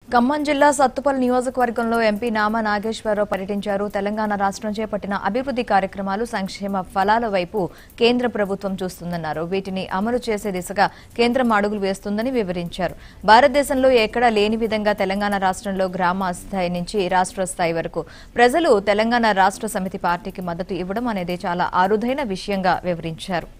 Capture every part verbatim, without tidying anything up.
ఖమ్మం జిల్లా సత్తుపల్లి నియోజకవర్గంలో ఎంపీ నామా నాగేశ్వరరావు పర్యటించారు. తెలంగాణ రాష్ట్రం చేపట్టిన అభివృద్ధి కార్యక్రమాలు, సంక్షేమ ఫలాల వైపు కేంద్ర ప్రభుత్వం చూస్తుందన్నారు. వీటిని అమలు చేసే దిశగా కేంద్రం అడుగులు వేస్తుందని వివరించారు. భారతదేశంలో ఎక్కడా లేని విధంగా తెలంగాణ రాష్ట్రంలో గ్రామ స్థాయి నుంచి రాష్ట్ర స్థాయి వరకు ప్రజలు తెలంగాణ రాష్ట్ర సమితి పార్టీకి మద్దతు ఇవ్వడం అనేది చాలా అరుదైన విషయంగా వివరించారు.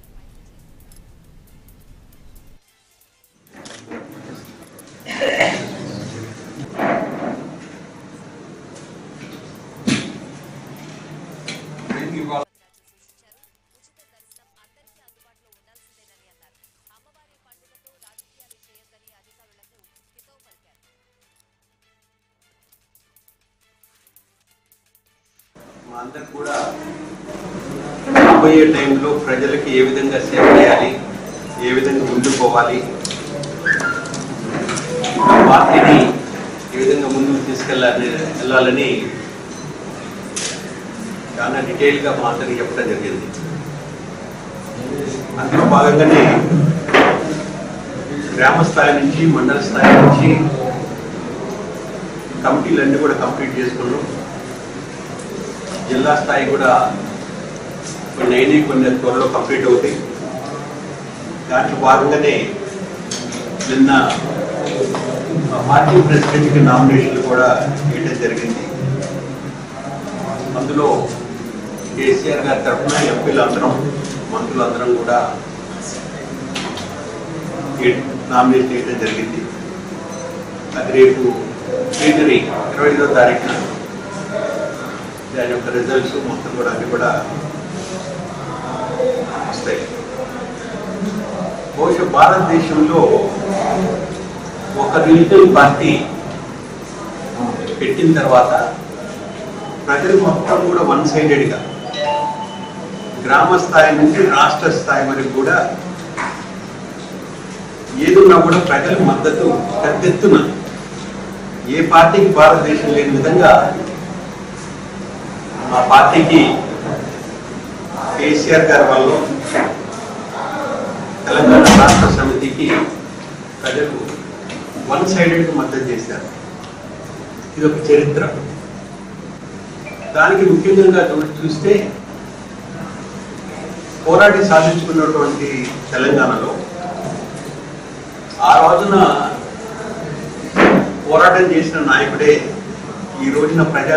అందరూ కూడా రాబోయే టైంలో ప్రజలకి ఏ విధంగా సేవ చేయాలి, ఏ విధంగా ముందుకు పోవాలి, పార్టీని ఏ విధంగా ముందుకు తీసుకెళ్ళాలి వెళ్ళాలని చాలా డీటెయిల్గా మా అందరికి చెప్పడం జరిగింది. అందులో భాగంగానే గ్రామ స్థాయి నుంచి మండల స్థాయి నుంచి కమిటీలన్నీ కూడా కంప్లీట్ చేసుకున్నాం. జిల్లా స్థాయి కూడా కొన్ని అయినాయి, కొన్ని త్వరలో కంప్లీట్ అవుతాయి. దాంట్లో భాగంగానే నిన్న పార్టీ ప్రెసిడెంట్కి నామినేషన్లు కూడా వేయడం జరిగింది. అందులో కేసీఆర్ గారి తరఫున ఎంపీలందరం మంత్రులందరం కూడా నామినేషన్ వేయడం జరిగింది. అది రేపు జనవరి ఇరవై ఐదో తారీఖున దాని యొక్క రిజల్ట్స్ మొత్తం కూడా అన్ని కూడా వస్తాయి. బహుశా భారతదేశంలో ఒక రిలీజియన్ పార్టీ పెట్టిన తర్వాత ప్రజలు మొత్తం కూడా వన్ సైడెడ్గా గ్రామ స్థాయి నుంచి రాష్ట్ర స్థాయి వరకు కూడా ఏదున్నా కూడా ప్రజల మద్దతు పెద్ద ఎత్తున ఏ పార్టీకి భారతదేశం లేని విధంగా ఆ పార్టీకి కేసీఆర్ గారి వల్ల తెలంగాణ రాష్ట్ర సమితికి ప్రజలు వన్ సైడెడ్గా మద్దతు చేశారు. ఇది ఒక చరిత్ర. దానికి ముఖ్యంగా చూస్తే పోరాటి సాధించుకున్నటువంటి తెలంగాణలో ఆ రోజున పోరాటం చేసిన నాయకుడే ఈ రోజున ప్రజా